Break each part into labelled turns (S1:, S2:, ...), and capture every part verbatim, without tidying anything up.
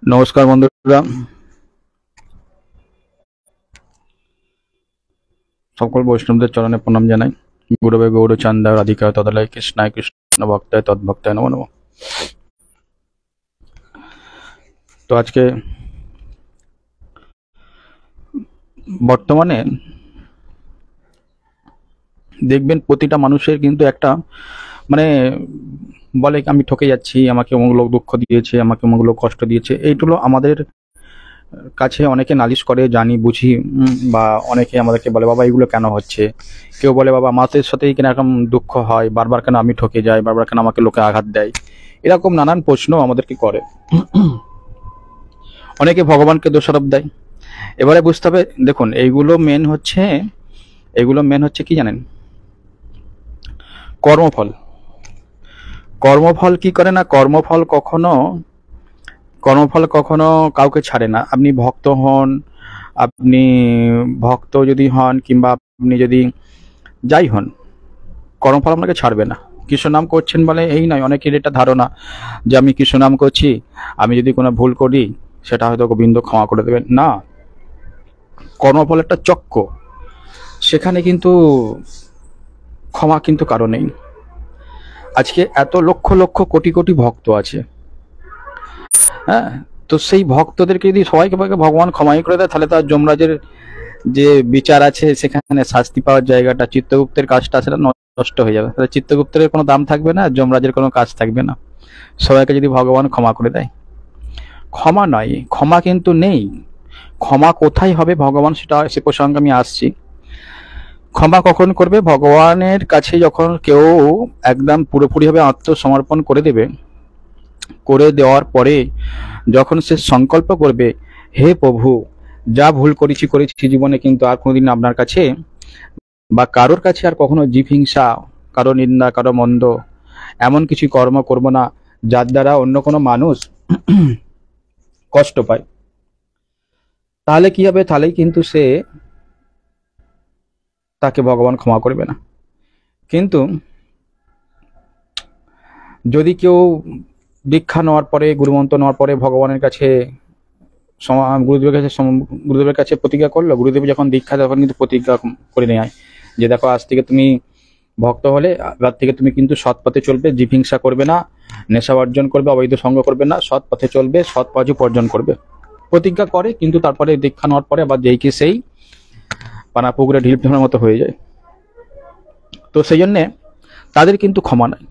S1: নমস্কার বন্ধুরা, সকল বৈষ্ণবদের চরণে প্রণাম জানাই। গুরবে গৌরচান্দায় রাধিকায় তদলায় কৃষ্ণায় কৃষ্ণ ভক্তায় তদ্ভক্তায় নমো নমঃ। তো আজকে বর্তমানে দেখবেন প্রতিটা মানুষের কিন্তু একটা মানে বলে আমি ঠকে যাচ্ছি, আমাকে অমুক লোক দুঃখ দিয়েছে, আমাকে অমুক লোক কষ্ট দিয়েছে। এইগুলো আমাদের কাছে অনেকে নালিশ করে, জানি বুঝি, উম, বা অনেকে আমাদেরকে বলে বাবা এগুলো কেন হচ্ছে। কেউ বলে বাবা আমাদের সাথেই কেন এরকম দুঃখ হয়, বারবার কেন আমি ঠকে যাই, বারবার কেন আমাকে লোকে আঘাত দেয়। এরকম নানান প্রশ্ন আমাদেরকে করে। অনেকে ভগবানকে দোষারোপ দেয়। এবারে বুঝতে হবে, দেখুন এইগুলো মেন হচ্ছে এগুলো মেন হচ্ছে কি জানেন, কর্মফল। কর্মফল কি করে না, কর্মফল কখনো কর্মফল কখনো কাউকে ছাড়ে না। আপনি ভক্ত হন, আপনি ভক্ত যদি হন কিংবা আপনি যদি যাই হন, কর্মফল আপনাকে ছাড়বে না। কৃষ্ণ নাম করছেন বলে এই নয়, অনেকের এটা ধারণা যে আমি কৃষ্ণ নাম করছি, আমি যদি কোনো ভুল করি সেটা হয়তো গোবিন্দ ক্ষমা করে দেবেন। না, কর্মফল একটা চক্র, সেখানে কিন্তু ক্ষমা কিন্তু কারো নেই। আজকে এত লক্ষ লক্ষ কোটি কোটি ভক্ত আছে, হ্যাঁ, তো সেই ভক্তদেরকে যদি সবাইকে ভগবান ক্ষমাই করে দেয়, তাহলে তার যমরাজের যে বিচার আছে সেখানে শাস্তি পাওয়ার জায়গাটা, চিত্রগুপ্তের কাজটা সেটা নষ্ট হয়ে যাবে। তাহলে চিত্রগুপ্তের কোনো দাম থাকবে না, যমরাজের কোনো কাজ থাকবে না, সবাইকে যদি ভগবান ক্ষমা করে দেয়। ক্ষমা নয়, ক্ষমা কিন্তু নেই। ক্ষমা কোথায় হবে ভগবান, সেটা সে প্রসঙ্গে আমি আসছি। ক্ষমা কখন করবে, ভগবানের কাছে যখন কেউ একদম পুরোপুরিভাবে আত্মসমর্পণ করে দেবে, করে দেওয়ার পরে যখন সে সংকল্প করবে হে প্রভু যা ভুল করেছি করেছি জীবনে, কিন্তু আর কোনোদিন আপনার কাছে বা কারোর কাছে আর কখনো জীব হিংসা, কারো নিন্দা, কারো মন্দ এমন কিছু কর্ম করব না যার দ্বারা অন্য কোনো মানুষ কষ্ট পায়। তাহলে কি হবে, তাহলেই কিন্তু সে তাকে ভগবান ক্ষমা করবে না। কিন্তু যদি কেউ দীক্ষা নেওয়ার পরে, গুরুমন্ত্র নেওয়ার পরে ভগবানের কাছে গুরুদেবের কাছে গুরুদেবের কাছে প্রতিজ্ঞা করলো, গুরুদেব যখন দীক্ষা তখন কিন্তু প্রতিজ্ঞা করে নেয় যে দেখো আজ থেকে তুমি ভক্ত হলে রাত থেকে তুমি কিন্তু সৎ পথে চলবে, জীব হিংসা করবে না, নেশা অর্জন করবে, অবৈধ সঙ্গ করবে না, সৎ পথে চলবে, সৎ পথ উপার্জন করবে। প্রতিজ্ঞা করে, কিন্তু তারপরে দীক্ষা নেওয়ার পরে আবার যেই কি সেই পানা পুকুরে ঢিল ফেলার মতো হয়ে যায়। তো সেই জন্যে তাদের কিন্তু ক্ষমা নাই।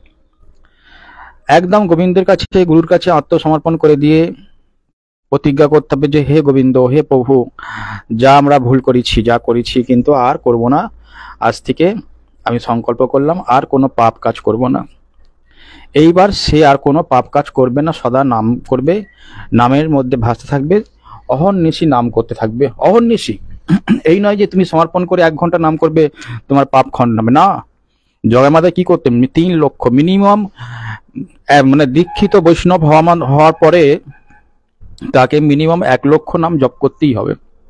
S1: একদম গোবিন্দের কাছে, গুরুর কাছে আত্মসমর্পণ করে দিয়ে প্রতিজ্ঞা করতে হবে যে হে গোবিন্দ, হে প্রভু যা আমরা ভুল করেছি, যা করেছি কিন্তু আর করব না, আজ থেকে আমি সংকল্প করলাম আর কোনো পাপ কাজ করব না। এইবার সে আর কোনো পাপ কাজ করবে না, সদা নাম করবে, নামের মধ্যে ভাসতে থাকবে, অহর্নিশি নাম করতে থাকবে। অহর্নিশি এই নয় যে তুমি সমর্পণ করে এক ঘন্টা নাম করবে তোমার পাপ খণ্ড হবে না। জগন্মাতায় কি করতে, তিন লক্ষ মিনিমাম মানে দীক্ষিত বৈষ্ণব হওয়া হওয়ার পরে তাকে মিনিমাম এক লক্ষ নাম জপ করতেই হবে।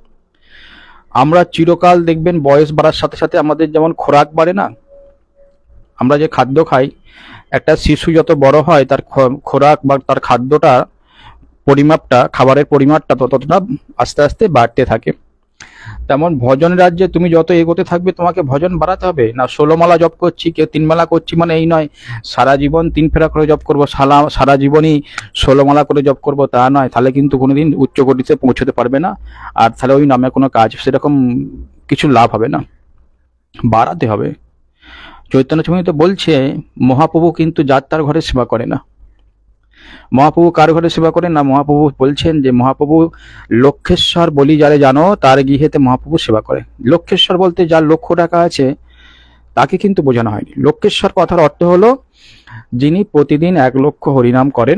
S1: আমরা চিরকাল দেখবেন বয়স বাড়ার সাথে সাথে আমাদের যেমন খোরাক বাড়ে না, আমরা যে খাদ্য খাই, একটা শিশু যত বড় হয় তার খোরাক বা তার খাদ্যটা পরিমাপটা, খাবারের পরিমাপটা ততটা আস্তে আস্তে বাড়তে থাকে। তেমন ভজন রাজ্যে তুমি যত এগোতে থাকবে তোমাকে ভজন বাড়াতে হবে না। ষোলো মালা জপ করছি, কেউ তিন মালা করছি মানে এই নয় সারা জীবন তিন ফেরা করে জপ করবো, সারা সারা জীবনই ষোলো মালা করে জপ করবো তা নয়, তাহলে কিন্তু কোনোদিন উচ্চ গতিতে পৌঁছতে পারবে না। আর তাহলে ওই নামে কোনো কাজ সেরকম কিছু লাভ হবে না, বাড়াতে হবে। চৈতন্য চরিতামৃত বলছে মহাপ্রভু কিন্তু যাত্রার ঘরে সেবা করে না। মহাপ্রভু কার ঘরে সেবা করেন না, মহাপ্রভু বলছেন যে মহাপ্রভু লক্ষেশ্বর বলি যারে জানো তার গৃহেতে মহাপ্রভু সেবা করে। লক্ষেশ্বর বলতে যার লক্ষ টাকা আছে তাকে কিন্তু বোঝানো হয়নি। লক্ষেশ্বর কথার অর্থ হলো যিনি প্রতিদিন এক লক্ষ হরিনাম করেন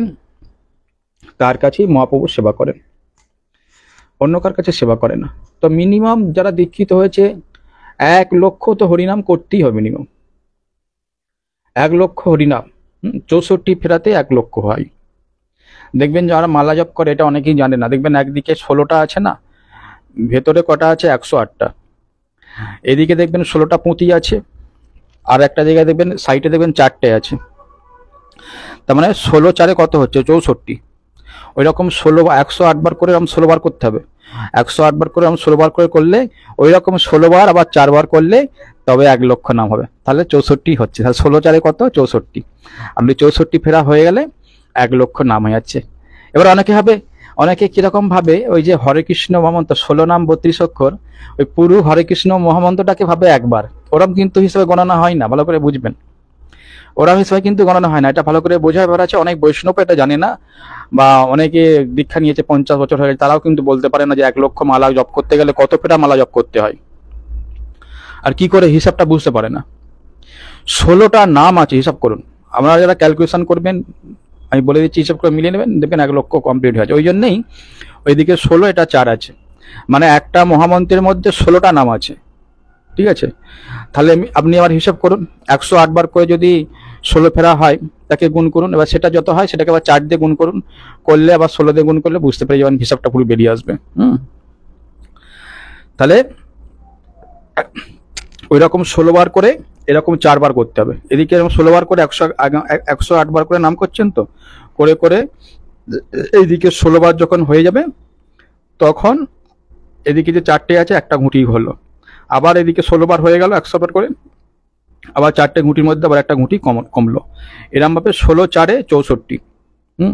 S1: তার কাছেই মহাপ্রভু সেবা করেন, অন্য কার কাছে সেবা করে না। তো মিনিমাম যারা দীক্ষিত হয়েছে এক লক্ষ তো হরিনাম করতেই হবে, মিনিমাম এক লক্ষ হরিনাম। চৌষট্টি ফেরাতে এক লক্ষ হয়। দেখবেন যারা মালা জপ করে এটা অনেকেই জানে না, দেখবেন একদিকে ষোলোটা আছে না, ভেতরে কটা আছে একশো আটটা, এদিকে দেখবেন ষোলোটা পুঁতি আছে, আর একটা জায়গায় দেখবেন সাইডে দেখবেন চারটে আছে। তার মানে ষোলো চারে কত হচ্ছে চৌষট্টি। ওই রকম ষোলো একশো আট বার করে এরকম ষোলো বার করতে হবে। একশো আট বার করে এরকম ষোলো বার করে করলে ওই রকম ষোলো বার আবার চারবার করলে তবে এক লক্ষ নাম হবে। তাহলে চৌষট্টি হচ্ছে, তাহলে ষোলো চারে কত? চৌষট্টি। আপনি চৌষট্টি ফেরা হয়ে গেলে এক লক্ষ নাম হয়ে যাচ্ছে। এবার অনেকে হবে, অনেকে কিরকম ভাবে ওই যে হরে কৃষ্ণ মহামন্ত্র ষোলো নাম বত্রিশ অক্ষর, ওই পুরো হরে কৃষ্ণ মহামন্ত্রটাকে ভাবে একবার। ওরম কিন্তু হিসেবে গণনা হয় না, ভালো করে বুঝবেন। ওরম হিসেবে কিন্তু গণনা হয় না, এটা ভালো করে বোঝায় বেড়া আছে। অনেক বৈষ্ণব এটা জানে না, বা অনেকে দীক্ষা নিয়েছে পঞ্চাশ বছর হয়ে গেছে, তারাও কিন্তু বলতে পারে না যে এক লক্ষ মালা জপ করতে গেলে কত ফেরা মালা জপ করতে হয়, আর কি করে হিসাবটা বুঝতে পারে না। ষোলোটা নাম আছে, হিসাব করুন। আপনারা যারা ক্যালকুলেশন করবেন আমি বলে দিচ্ছি, হিসাব করে মিলিয়ে নেবেন, দেখবেন এক লক্ষ কমপ্লিট হয়েছে। ওই জন্যই ওইদিকে ষোলো, এটা চার আছে, মানে একটা মহামন্ত্রের মধ্যে ষোলোটা নাম আছে, ঠিক আছে। তাহলে আপনি আবার হিসাব করুন, একশো আট বার করে যদি ষোলো ফেরা হয় তাকে গুণ করুন, এবার সেটা যত হয় সেটাকে আবার চার দিয়ে গুণ করুন, করলে আবার ষোলো দিয়ে গুণ করলে বুঝতে পেরে যাবেন, হিসাবটা পুরো বেরিয়ে আসবে। হুম তাহলে ওই রকম ষোলো বার করে এরকম চারবার করতে হবে। এদিকে এরকম ষোলো বার করে একশো একশো আট বার করে নাম করছেন তো, করে করে এইদিকে ষোলো বার যখন হয়ে যাবে তখন এদিকে যে চারটে আছে একটা ঘুঁটি হলো, আবার এদিকে ষোলো বার হয়ে গেল একশো বার করে, আবার চারটে ঘুঁটির মধ্যে আবার একটা ঘুঁটি কম কমলো। এরম ভাবে ষোলো চারে চৌষট্টি হুম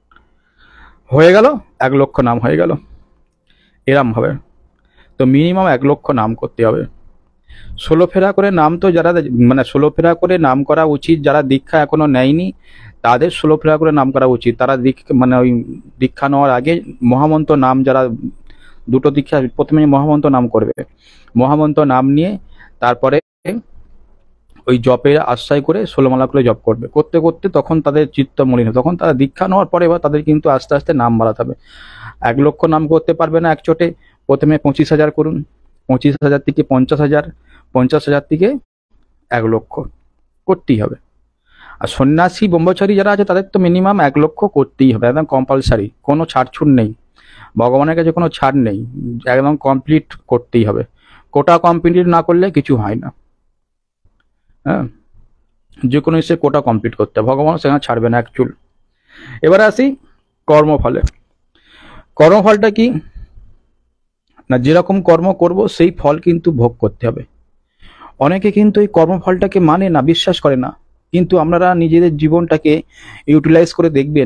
S1: হয়ে গেল, এক লক্ষ নাম হয়ে গেল। এরম ভাবে তো মিনিমাম এক লক্ষ নাম করতে হবে। ষোলো ফেরা করে নাম তো যারা মানে ষোলো ফেরা করে নাম করা উচিত, যারা দীক্ষা এখনো নেয়নি তাদের ষোলো ফেরা করে নাম করা উচিত। তারা দীক্ষা মানে ওই দীক্ষা নেওয়ার আগে মহামন্ত্র নাম, যারা দুটো দীক্ষা প্রথমে মহামন্ত্র নাম করবে, মহামন্ত্র নাম নিয়ে তারপরে ওই জপের আশ্রয় করে ষোলো মালা করে জপ করবে। করতে করতে তখন তাদের চিত্ত মলিন হবে, তখন তারা দীক্ষা নেওয়ার পরে এবার তাদের কিন্তু আস্তে আস্তে নাম বাড়াতে হবে। এক লক্ষ নাম করতে পারবে না একচোটে, প্রথমে পঁচিশ হাজার করুন, পঁচিশ হাজার থেকে পঞ্চাশ হাজার, পঞ্চাশ হাজার থেকে এক লক্ষ করতেই হবে। আর সন্ন্যাসী ব্রহ্মচারী যারা আছে তাদের তো মিনিমাম এক লক্ষ করতেই হবে, একদম কম্পালসারি, কোনো ছাড়ছুট নেই, ভগবানের কাছে কোনো ছাড় নেই, একদম কমপ্লিট করতেই হবে। কোটা কমপ্লিট না করলে কিছু হয় না। হ্যাঁ, যে কোনো এসে কোটা কমপ্লিট করতে হবে, ভগবান সেখানে ছাড়বে না এক চুল। এবারে আসি কর্মফলে। কর্মফলটা কি না, যেরকম কর্ম করব সেই ফল কিন্তু ভোগ করতে হবে। অনেকে কিন্তু এই কর্মফলটাকে মানে না, বিশ্বাস করে না, কিন্তু আপনারা নিজেদের জীবনটাকে ইউটিলাইজ করে দেখবেন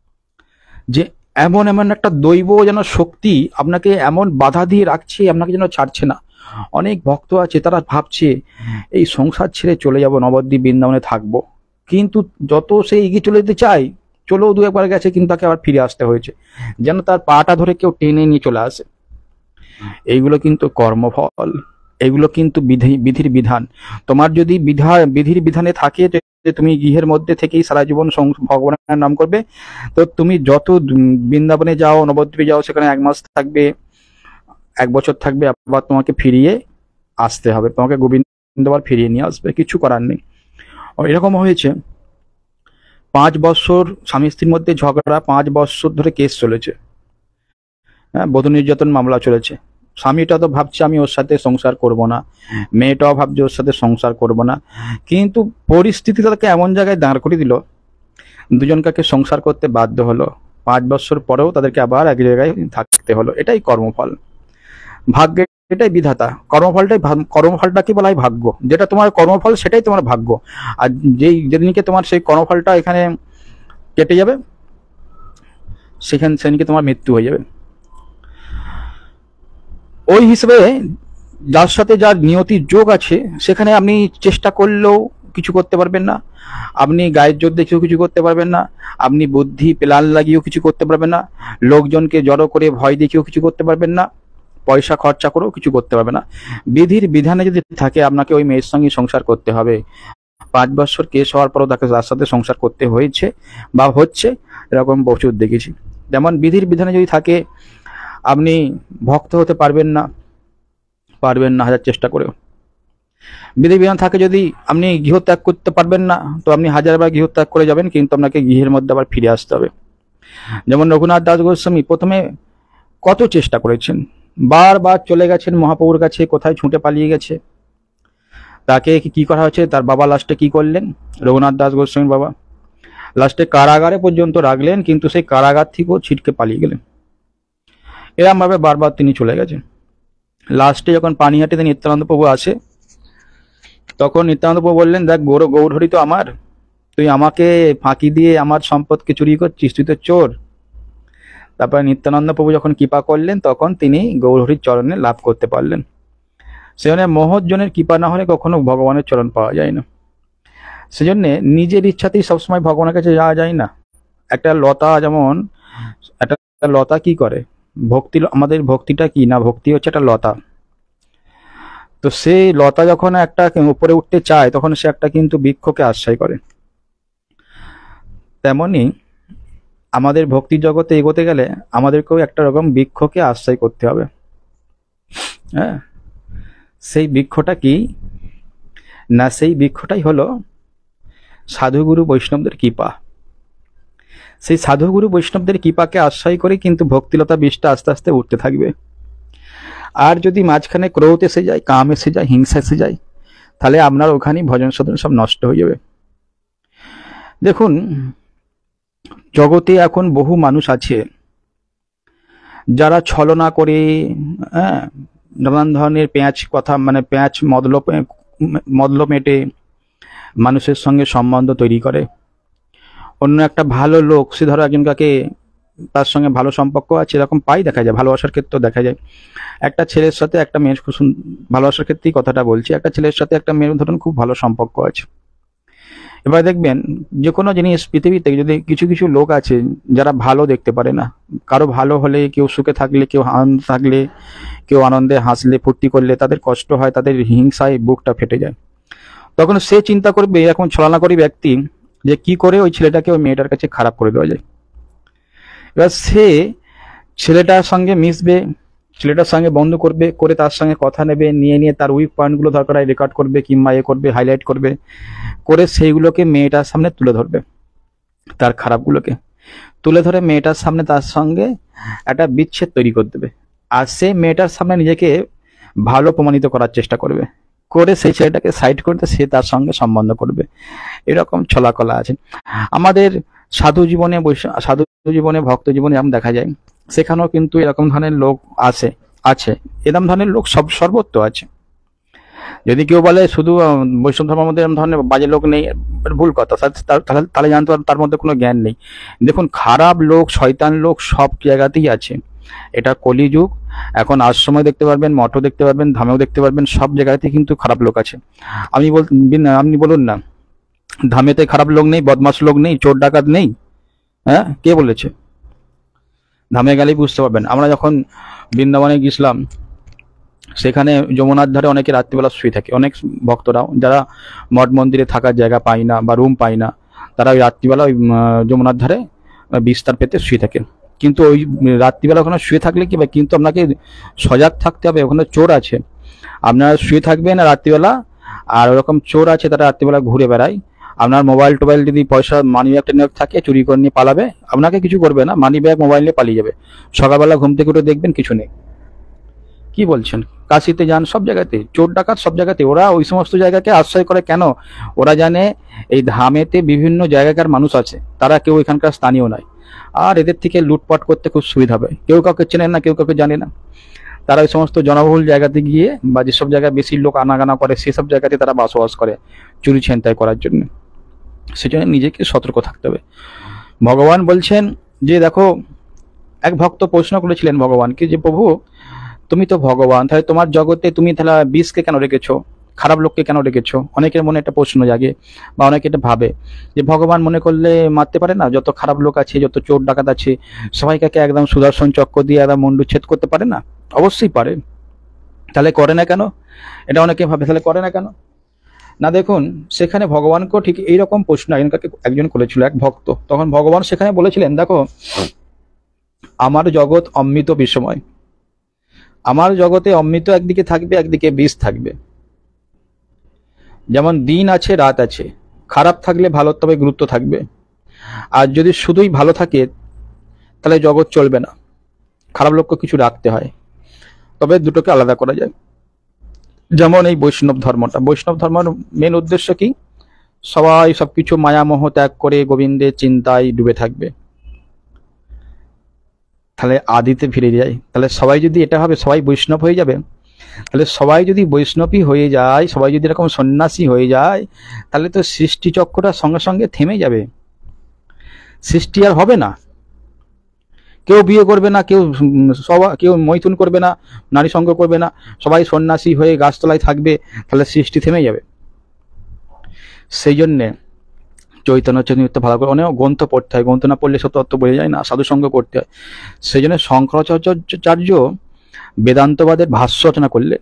S1: যে এমন এমন একটা দৈব যেন শক্তি আপনাকে এমন বাধা দিয়ে রাখছে, আপনাকে যেন ছাড়ছে না। অনেক ভক্ত আছে তারা ভাবছে এই সংসার ছেড়ে চলে যাব, নবদ্বীপ বৃন্দাবনে থাকবো, কিন্তু যত সে এগিয়ে চলে যেতে চায়, চলেও দু একবার গেছে কিন্তু তাকে আবার ফিরে আসতে হয়েছে, যেন তার পাটা ধরে কেউ টেনে নিয়ে চলে আসে। এইগুলো কিন্তু কর্মফল, এগুলো কিন্তু বিধি বিধির বিধান। তোমার যদি বিধা বিধির বিধানে থাকে যে তুমি গৃহের মধ্যে থেকেই সারা জীবন ভগবানের নাম করবে, তো তুমি যত বৃন্দাবনে যাও, নবদ্বীপে যাও, সেখানে এক মাস থাকবে, এক বছর থাকবে, আবার তোমাকে ফিরিয়ে আসতে হবে, তোমাকে গোবিন্দ আবার ফিরিয়ে নিয়ে আসবে, কিছু করার নেই। এরকম হয়েছে, পাঁচ বছর স্বামী স্ত্রীর মধ্যে ঝগড়া, পাঁচ বছর ধরে কেস চলেছে, হ্যাঁ, বধূ নির্যাতন মামলা চলেছে। স্বামীটা তো ভাবছে আমি ওর সাথে সংসার করব না, মেয়েটাও ভাবছে ওর সাথে সংসার করব না, কিন্তু পরিস্থিতি তাকে এমন জায়গায় দাঁড় করে দিল, দুজনকে সংসার করতে বাধ্য হলো। পাঁচ বছর পরেও তাদেরকে আবার এক জায়গায় থাকতে হলো। এটাই কর্মফল, ভাগ্য, এটাই বিধাতা। কর্মফলটাই, কর্মফলটাকে বলা হয় ভাগ্য। যেটা তোমার কর্মফল সেটাই তোমার ভাগ্য। আর যেই যেদিনকে তোমার সেই কর্মফলটা এখানে কেটে যাবে, সেখান সেদিনকে তোমার মৃত্যু হয়ে যাবে। ওই হিসেবে যার সাথে যার নিয়তির যোগ আছে, সেখানে আপনি চেষ্টা করলেও কিছু করতে পারবেন না, আপনি গায়ের জোর দেখেও কিছু করতে পারবেন না, আপনি বুদ্ধি প্লান লাগিয়েও কিছু করতে পারবেন না, লোকজনকে জড়ো করে ভয় দেখিয়েও কিছু করতে পারবেন না, পয়সা খরচা করেও কিছু করতে পারবে না। বিধির বিধানে যদি থাকে আপনাকে ওই মেয়ের সঙ্গে সংসার করতে হবে। পাঁচ বছর কেস হওয়ার পরও তাকে তার সাথে সংসার করতে হয়েছে বা হচ্ছে, এরকম প্রচুর দেখেছি। যেমন বিধির বিধানে যদি থাকে আপনি ভক্ত হতে পারবেন না, পারবেন না হাজার চেষ্টা করেও। বিধি বিধান থাকে যদি আপনি গৃহত্যাগ করতে পারবেন না, তো আপনি হাজারবার গৃহত্যাগ করে যাবেন, কিন্তু আপনাকে গৃহের মধ্যে আবার ফিরে আসতে হবে। যেমন রঘুনাথ দাস গোস্বামী প্রথমে কত চেষ্টা করেছেন, বারবার চলে গেছেন মহাপ্রভুর কাছে, কোথায় ছুটে পালিয়ে গেছে, তাকে কি করা হয়েছে, তার বাবা লাস্টে কি করলেন, রঘুনাথ দাস গোস্বামীর বাবা লাস্টে কারাগারে পর্যন্ত রাখলেন, কিন্তু সেই কারাগার থেকেও ছিটকে পালিয়ে গেলেন। এরম ভাবে বারবার তিনি চলে গেছেন। লাস্টে যখন পানিহাটিতে নিত্যানন্দ প্রভু আসে, তখন নিত্যানন্দ প্রভু বললেন, দেখ গৌর গৌরহরি তো আমার, তুই আমাকে ফাঁকি দিয়ে আমার সম্পদকে চুরি করছিস, তুই তো চোর। তারপরে নিত্যানন্দ প্রভু যখন কৃপা করলেন, তখন তিনি গৌরহরির চরণে লাভ করতে পারলেন। সেজন্য মহৎজনের কৃপা না হলে কখনো ভগবানের চরণ পাওয়া যায় না। সেজন্য নিজের ইচ্ছাতেই সবসময় ভগবানের কাছে যাওয়া যায় না। একটা লতা যেমন, একটা লতা কি করে, ভক্তি, আমাদের ভক্তিটা কি না, ভক্তি হচ্ছে একটা লতা। তো সেই লতা যখন একটা উপরে উঠতে চায়, তখন সে একটা কিন্তু বৃক্ষকে আশ্রয় করে। তেমনি আমাদের ভক্তি জগতে এগোতে গেলে আমাদেরকেও একটা রকম বৃক্ষকে আশ্রয় করতে হবে। হ্যাঁ, সেই বৃক্ষটা কি না, সেই বৃক্ষটাই হলো সাধুগুরু বৈষ্ণবদের কৃপা। সেই সাধুগুরু বৈষ্ণবদের কৃপাকে আশ্রয় করে কিন্তু ভক্তিলতা বীজটা আস্তে আস্তে উঠতে থাকবে। আর যদি মাঝখানে ক্রোধ এসে যায়, কাম এসে যায়, হিংসা এসে যায়, তাহলে আপনার ওখানেই ভজন সাধন সব নষ্ট হয়ে যাবে। দেখুন, জগতে এখন বহু মানুষ আছে যারা ছলনা করে, হ্যাঁ, নানান ধরনের পেঁয়াজ কথা, মানে পেঁয়াজ মদলো মদলো মেটে মানুষের সঙ্গে সম্বন্ধ তৈরি করে। অন্য একটা ভালো লোক, সে ধরো একজন কাকে তার সঙ্গে ভালো সম্পর্ক আছে, এরকম পাই দেখা যায়, ভালোবাসার ক্ষেত্রেও দেখা যায়। একটা ছেলের সাথে একটা মেয়ের, ভালোবাসার ক্ষেত্রেই কথাটা বলছি, একটা ছেলের সাথে একটা মেয়ের ধরুন খুব ভালো সম্পর্ক আছে। এবার দেখবেন যে কোনো জিনিস পৃথিবীতে যদি কিছু কিছু লোক আছে যারা ভালো দেখতে পারে না। কারো ভালো হলে, কেউ সুখে থাকলে, কেউ আনন্দ থাকলে, কেউ আনন্দে হাসলে, ফুর্তি করলে তাদের কষ্ট হয়, তাদের হিংসায় বুকটা ফেটে যায়। তখন সে চিন্তা করবে, এখন ছলনা করি ব্যক্তি, যে কি করে ওই ছেলেটাকে ওই মেয়েটার কাছে খারাপ করে দেওয়া যায়। এবার সে ছেলেটার সঙ্গে মিশবে, ছেলেটার সঙ্গে বন্ধ করবে, করে তার সঙ্গে কথা নেবে, নিয়ে নিয়ে তার উইক পয়েন্টগুলো দরকার হয় রেকর্ড করবে, কিংবা এ করবে, হাইলাইট করবে, করে সেইগুলোকে মেয়েটার সামনে তুলে ধরবে। তার খারাপগুলোকে তুলে ধরে মেয়েটার সামনে তার সঙ্গে একটা বিচ্ছেদ তৈরি করে দেবে। আর সে মেয়েটার সামনে নিজেকে ভালো প্রমাণিত করার চেষ্টা করবে, করে সেই ছেলেটাকে সাইড করতে সে তার সঙ্গে সম্বন্ধ করবে। এরকম ছলাকলা আছে আমাদের সাধু জীবনে, সাধু জীবনে, ভক্ত জীবনে এরকম দেখা যায়। সেখানেও কিন্তু এরকম ধরনের লোক আছে আছে এরকম ধরনের লোক সব সর্বত্র আছে। যদি কেউ বলে শুধু বৈষ্ণব ধর্মের মধ্যে এরকম ধরনের বাজে লোক নেই, ভুল কথা। তাহলে জানতে পারবেন তার মধ্যে কোনো জ্ঞান নেই। দেখুন, খারাপ লোক, শয়তান লোক সব জায়গাতেই আছে। এটা কলিযুগ। এখন আশ্রমে দেখতে পারবেন, মঠও দেখতে পারবেন, ধামেও দেখতে পারবেন, সব জায়গাতেই কিন্তু খারাপ লোক আছে। আপনি বল আপনি বলুন না, ধামেতে খারাপ লোক নেই, বদমাশ লোক নেই, চোর ডাকাত নেই? হ্যাঁ, কে বলেছে? ধামে গেলেই বুঝতে পারবেন। আমরা যখন বৃন্দাবনে গেছিলাম, সেখানে যমুনার ধারে অনেকে রাত্রিবেলা শুয়ে থাকে। অনেক ভক্তরাও যারা মঠ মন্দিরে থাকার জায়গা পায় না বা রুম পায় না, তারা ওই রাত্রিবেলা ওই যমুনার ধারে বিস্তার পেতে শুয়ে থাকে। কিন্তু ওই রাত্রিবেলা ওখানে শুয়ে থাকলে কি, কিন্তু আপনাকে সজাগ থাকতে হবে, ওখানে চোর আছে। আপনারা শুয়ে থাকবেন না রাত্রিবেলা, আর ওরকম চোর আছে তারা রাত্রিবেলা ঘুরে বেড়ায়। আপনার মোবাইল টোবাইল যদি পয়সা, মানি ব্যাগ টেনে থাকে, চুরি করে নিয়ে পালাবে। আপনাকে কিছু করবে না, মানি ব্যাগ মোবাইল নিয়ে পালিয়ে যাবে। সকালবেলা ঘুম থেকে উঠে দেখবেন কিছু নেই। কি বলছেন? কাশিতে যান, সব জায়গাতে চোর ডাকাত, সব জায়গাতে। ওরা ওই সমস্ত জায়গাকে আশ্রয় করে কেন? ওরা জানে এই ধামেতে বিভিন্ন জায়গাকার মানুষ আছে, তারা কেউ এখানকার স্থানীয় নয়, আর এদের থেকে লুটপাট করতে খুব সুবিধা হবে। কেউ কাউকে চেনে না, কেউ কাউকে জানে না। তারা ওই সমস্ত জনবহুল জায়গাতে গিয়ে, বা যেসব জায়গায় বেশি লোক আনাগানা করে, সেসব জায়গাতে তারা বসবাস করে চুরি ছিনতাই করার জন্য। সেজন্য নিজেকে সতর্ক থাকতে হবে। ভগবান বলছেন যে, দেখো, এক ভক্ত প্রশ্ন করেছিলেন ভগবানকে যে, প্রভু তুমি তো ভগবান, তাহলে তোমার জগতে তুমি তাহলে বিষকে কেন রেখেছো, খারাপ লোককে কেন রেখেছো? অনেকের মনে একটা প্রশ্ন জাগে, বা অনেকে এটা ভাবে যে ভগবান মনে করলে মারতে পারে না? যত খারাপ লোক আছে, যত চোর ডাকাত আছে, সবাইকে একদম সুদর্শন চক্র দিয়ে একদম মুন্ডুচ্ছেদ করতে পারে না? অবশ্যই পারে। তাহলে করে না কেন? এটা অনেকে ভাবে, তাহলে করে না কেন? না, দেখুন, সেখানে ভগবানকেও ঠিক এইরকম প্রশ্ন একজন করেছিল, এক ভক্ত। তখন ভগবান সেখানে বলেছিলেন, দেখো, আমার জগৎ অমৃত বিষময়। আমার জগতে অমৃত একদিকে থাকবে, একদিকে বিষ থাকবে। যেমন দিন আছে, রাত আছে। খারাপ থাকলে ভালো তবে গুরুত্ব থাকবে, আর যদি শুধুই ভালো থাকে তাহলে জগৎ চলবে না। খারাপ লোককে কিছু রাখতে হয়, তবে দুটোকে আলাদা করা যায়। যেমন এই বৈষ্ণব ধর্মটা, বৈষ্ণব ধর্মের মেন উদ্দেশ্য কি? সবাই সবকিছু মায়ামোহ ত্যাগ করে গোবিন্দের চিন্তায় ডুবে থাকবে। তাহলে আদিতে ফিরে যায়। তাহলে সবাই যদি এটা হবে, সবাই বৈষ্ণব হয়ে যাবে। তাহলে সবাই যদি বৈষ্ণবী হয়ে যায়, সবাই যদি এরকম সন্ন্যাসী হয়ে যায়, তাহলে তো সৃষ্টি চক্রটা সঙ্গে সঙ্গে থেমে যাবে, সৃষ্টি আর হবে না। কেউ বিয়ে করবে না, কেউ সবাই কেউ মৈথুন করবে না, নারী সঙ্গ করবে না, সবাই সন্ন্যাসী হয়ে গাছতলায় থাকবে, তাহলে সৃষ্টি থেমে যাবে। সেই জন্যে চৈতন্য চরিত্র ভালো করে অনেক গ্রন্থ পড়তে হয়, গ্রন্থ না পড়লে সব তত্ত্ব বোঝা যায় না, সাধুসঙ্গ করতে হয়। সেই জন্য শঙ্করাচার্য বেদান্তবাদের ভাষ্য রচনা করলেন।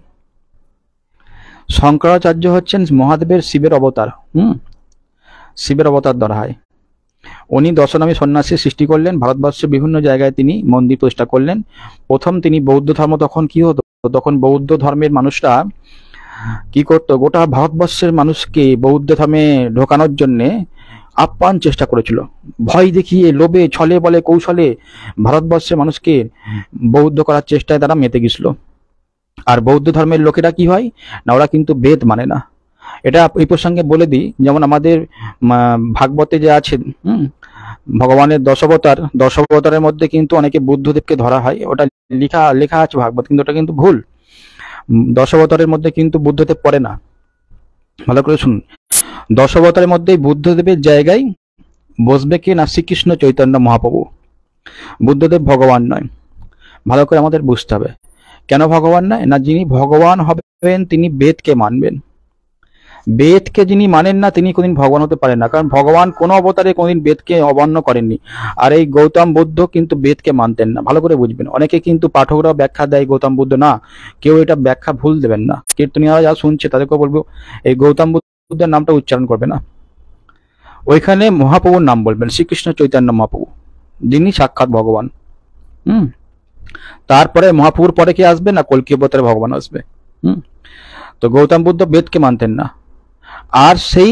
S1: শঙ্করাচার্য হচ্ছেন মহাদেবের শিবের অবতার, হুম শিবের অবতার ধরা হয়। উনি দশনামী সন্ন্যাসী সৃষ্টি করলেন, ভারতবর্ষের বিভিন্ন জায়গায় তিনি মন্দির প্রতিষ্ঠা করলেন। প্রথম তিনি বৌদ্ধ ধর্ম, তখন কি হতো, তখন বৌদ্ধ ধর্মের মানুষরা কি করতো, গোটা ভারতবর্ষের মানুষকে বৌদ্ধ ধর্মে ঢোকানোর জন্যে আপ্রাণ চেষ্টা করেছিল। ভয় দেখিয়ে, লোভে, ছলে বলে, কৌশলে ভারতবর্ষের মানুষকে বৌদ্ধ করার চেষ্টায় তারা মেতে গেছিল। আর বৌদ্ধ ধর্মের লোকেরা কি হয় না, ওরা কিন্তু বেদ মানে না। এটা এই প্রসঙ্গে বলে দিই, যেমন আমাদের ভাগবতে যে আছে হুম ভগবানের দশাবতার, দশাবতারের মধ্যে কিন্তু অনেকে বুদ্ধদেবকে ধরা হয়, ওটা লেখা লেখা আছে ভাগবত, কিন্তু ওটা কিন্তু ভুল। দশাবতারের মধ্যে কিন্তু বুদ্ধদেব পড়ে না, ভালো করে শুনুন। দশাবতারের মধ্যে বুদ্ধদেবের জায়গায় বসবে কে না, শ্রীকৃষ্ণ চৈতন্য মহাপ্রভু। বুদ্ধদেব ভগবান নয়, ভালো করে আমাদের বুঝতে হবে। কেন ভগবান নয় না, যিনি ভগবান হবেন তিনি বেদকে মানবেন। বেদকে যিনি মানেন না তিনি কোনদিন ভগবান হতে পারেন না, কারণ ভগবান কোনো অবতারে কোনদিন বেদকে অমান্য করেননি। আর এই গৌতম বুদ্ধ কিন্তু বেদকে মানতেন না, ভালো করে বুঝবেন। অনেকে কিন্তু পাঠকরা ব্যাখ্যা দেয় গৌতম বুদ্ধ, না কেউ এটা ব্যাখ্যা ভুল দেবেন না। কীর্তনীয়রা যা শুনছে তাদেরকে বলবো এই গৌতম বুদ্ধের নামটা উচ্চারণ করবে না, ওইখানে মহাপ্রভুর নাম বলবেন, শ্রীকৃষ্ণ চৈতন্য মহাপ্রভু, যিনি সাক্ষাৎ ভগবান। হুম তারপরে মহাপ্রভুর পরে কে আসবে না, কল্কি অবতারে ভগবান আসবে। হুম তো গৌতম বুদ্ধ বেদকে মানতেন না, আর সেই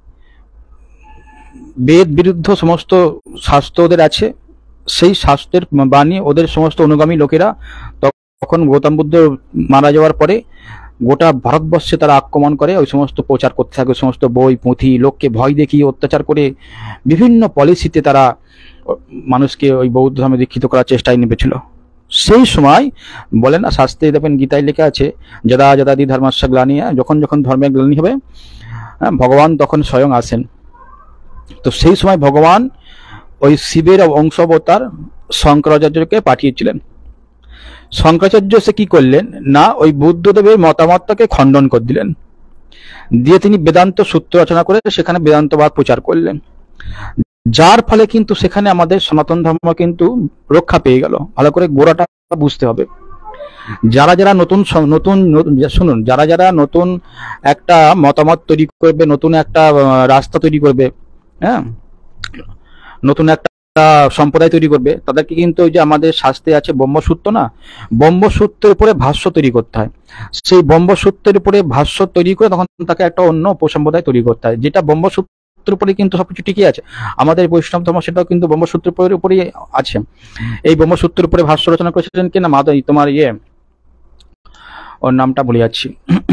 S1: বেদ বিরুদ্ধ সমস্ত শাস্ত্র ওদের আছে, সেই শাস্ত্রের বাণী ওদের সমস্ত অনুগামী লোকেরা তখন গৌতম বুদ্ধ মারা যাওয়ার পরে গোটা ভারতবর্ষে তারা আক্রমণ করে, ওই সমস্ত প্রচার করতে থাকে, সমস্ত বই পুঁথি, লোককে ভয় দেখিয়ে অত্যাচার করে বিভিন্ন পলিসিতে তারা মানুষকে ওই বৌদ্ধ ধর্মে দীক্ষিত করার চেষ্টায় নেমেছিল। সেই সময় বলেন না, শাস্ত্রে দেখবেন গীতায় লেখা আছে, যদা যদাদি ধর্মস্য গ্লানি, যখন যখন ধর্মের গ্লানি হবে ভগবান তখন স্বয়ং আসেন। তো সেই সময় ভগবান ওই শিবের অংশ অবতার শঙ্করাচার্যকে পাঠিয়েছিলেন। শঙ্করাচার্য সে কি করলেন না, ওই বুদ্ধদেবের মতামতটাকে খণ্ডন করে দিলেন, দিয়ে তিনি বেদান্ত সূত্র রচনা করে সেখানে বেদান্তবাদ প্রচার করলেন, যার ফলে কিন্তু সেখানে আমাদের সনাতন ধর্ম কিন্তু রক্ষা পেয়ে গেল। ভালো করে গোড়াটা বুঝতে হবে। যারা যারা নতুন নতুন শুনুন, যারা যারা নতুন একটা মতামত তৈরি করবে, নতুন একটা রাস্তা তৈরি করবে, হ্যাঁ নতুন একটা সম্প্রদায় তৈরি করবে, তাদেরকে কিন্তু ওই যে আমাদের শাস্ত্রে আছে ব্রহ্মসূত্র না, ব্রহ্মসূত্রের উপরে ভাষ্য তৈরি করতে হয়। সেই ব্রহ্মসূত্রের উপরে ভাষ্য তৈরি করে তখন তাকে একটা অন্য উপসম্প্রদায় তৈরি করতে হয়, যেটা ব্রহ্মসূত্রের উপরে কিন্তু সবকিছু ঠিকই আছে। আমাদের বৈষ্ণব ধর্ম সেটাও কিন্তু ব্রহ্মসূত্রের উপরেই আছে। এই ব্রহ্মসূত্রের উপরে ভাষ্য রচনা করেছিলেন কিনা মাধব, তোমার ইয়ে ওর নামটা ভুলে যাচ্ছি,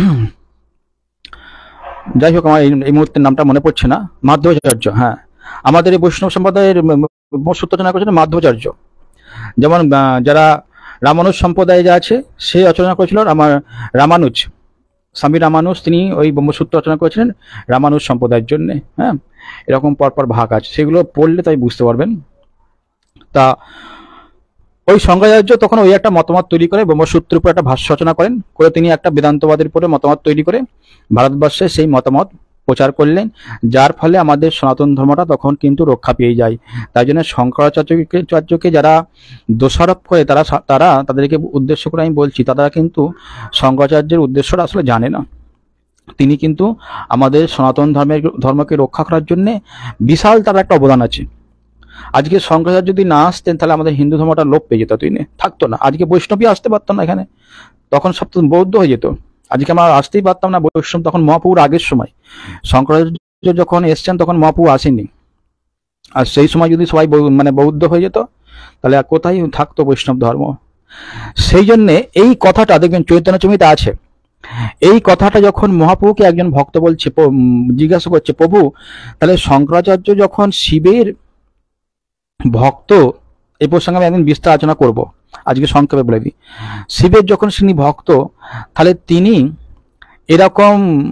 S1: যাই হোক আমার এই মুহূর্তে নামটা মনে পড়ছে না, মাধবাচার্য। হ্যাঁ আমাদের এই বৈষ্ণব সম্প্রদায়ের সূত্র রচনা করেছিলেন মাধবাচার্য। যেমন যারা রামানুজ সম্প্রদায়ে যা আছে সে রচনা করেছিল আমার রামানুজ, স্বামী রামানুজ, তিনি ওই ব্রহ্মসূত্র রচনা করেছিলেন রামানুজ সম্প্রদায়ের জন্য। হ্যাঁ এরকম পরপর ভাগ আছে, সেগুলো পড়লে তাই বুঝতে পারবেন। তা ওই শঙ্করাচার্য তখন ওই একটা মতামত তৈরি করে ব্রহ্মসূত্রের উপর একটা ভাষ্য রচনা করেন, করে তিনি একটা বেদান্তবাদের উপরে মতামত তৈরি করে ভারতবর্ষে সেই মতামত প্রচার করলেন, যার ফলে আমাদের সনাতন ধর্মটা তখন কিন্তু রক্ষা পেয়ে যায়। তাই জন্য শঙ্করাচার্যকে যারা দোষারোপ করে তারা তারা তাদেরকে উদ্দেশ্য করে আমি বলছি, তারা কিন্তু শঙ্করাচার্যের উদ্দেশ্যটা আসলে জানে না। তিনি কিন্তু আমাদের সনাতন ধর্মের ধর্মকে রক্ষা করার জন্য বিশাল তার একটা অবদান আছে। আজকে শঙ্করাচার্য যদি না আসতেন তাহলে আমাদের হিন্দু ধর্মটা লোপ পেয়ে যেত, তুই থাকতো না, আজকে বৈষ্ণবী আসতে পারতো না এখানে, তখন সব বৌদ্ধ হয়ে যেত, আজকে আমরা আসতেই পারতাম না বৈষ্ণব। তখন মহাপ্রভুর আগের সময়, শঙ্করাচার্য যখন এসছেন তখন মহাপ্রভু আসেননি, আর সেই সময় যদি সবাই মানে বৌদ্ধ হয়ে যেত তাহলে কোথায় থাকতো বৈষ্ণব ধর্ম। সেই জন্যে এই কথাটা দেখবেন চৈতন্য চরিতে আছে, এই কথাটা যখন মহাপ্রভুকে একজন ভক্ত বলছে, জিজ্ঞাসা করছে, প্রভু তাহলে শঙ্করাচার্য যখন শিবের ভক্ত, এই প্রসঙ্গে আমি একদিন বিস্তার আলোচনা করব, আজকে সংক্ষেপে বলে দিই। শিবের যখন তিনি ভক্ত, তাহলে তিনি এরকম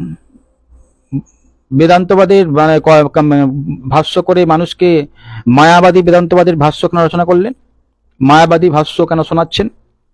S1: বেদান্তবাদের মানে ভাষ্য করে মানুষকে মায়াবাদী বেদান্তবাদের ভাষ্য কেন রচনা করলেন, মায়াবাদী ভাষ্য কেন শোনাচ্ছেন?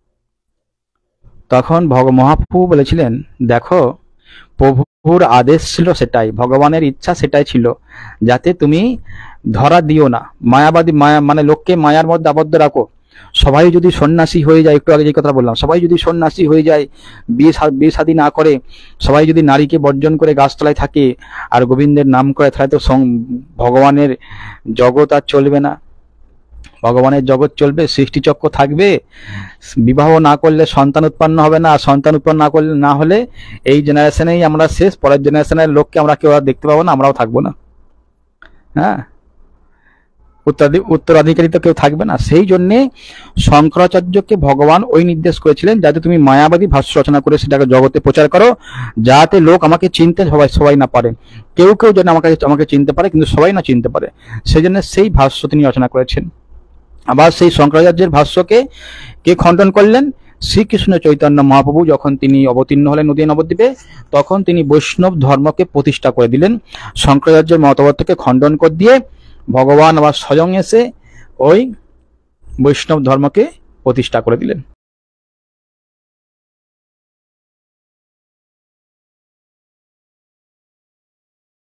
S1: তখন ভগ মহাপ্রভু বলেছিলেন, দেখো প্রভুর আদেশ ছিল সেটাই, ভগবানের ইচ্ছা সেটাই ছিল, যাতে তুমি ধরা দিও না মায়াবাদী, মায়া মানে লোককে মায়ার মধ্যে আবদ্ধ রাখো। সবাই যদি সন্ন্যাসী হয়ে যায়, একটু আগে যে কথা বললাম, সবাই যদি সন্ন্যাসী হয়ে যায়, বিয়ে বিয়ে শাদী না করে, সবাই যদি নারীকে বর্জন করে গাছতলায় থাকে আর গোবিন্দের নাম করে, তাহলে তো ভগবানের জগৎ আর চলবে না, ভগবানের জগৎ চলবে, সৃষ্টিচক্র থাকবে, বিবাহ না করলে সন্তান উৎপন্ন হবে না, সন্তান উৎপন্ন না করলে না হলে এই জেনারেশনেই আমরা শেষ, পরের জেনারেশনের লোককে আমরা কেউ আর দেখতে পাবো না, আমরাও থাকবো না, হ্যাঁ, উত্তরাধিকারী তো কেউ থাকবে না। সেই জন্যে শঙ্করাচার্যকে ভগবান ওই নির্দেশ করেছিলেন, যাতে তুমি মায়াবাদী ভাষ্য রচনা করে সেটাকে জগতে প্রচার করো, যাতে লোক আমাকে চিনতে সবাই সবাই না পারে, কেউ কেউ যেন আমাকে আমাকে চিনতে পারে, কিন্তু সবাই না চিনতে পারে। সেই জন্য সেই ভাষ্য তিনি রচনা করেছেন। আবার সেই শঙ্করাচার্যের ভাষ্যকে কে খণ্ডন করলেন? শ্রীকৃষ্ণ চৈতন্য মহাপ্রভু যখন তিনি অবতীর্ণ হলেন নদী নবদ্বীপে, তখন তিনি বৈষ্ণব ধর্মকে প্রতিষ্ঠা করে দিলেন। শঙ্করাচার্যের মতবাদকে খণ্ডন করে দিয়ে ভগবান আবার স্বয়ং এসে ওই বৈষ্ণব ধর্মকে প্রতিষ্ঠা করে দিলেন।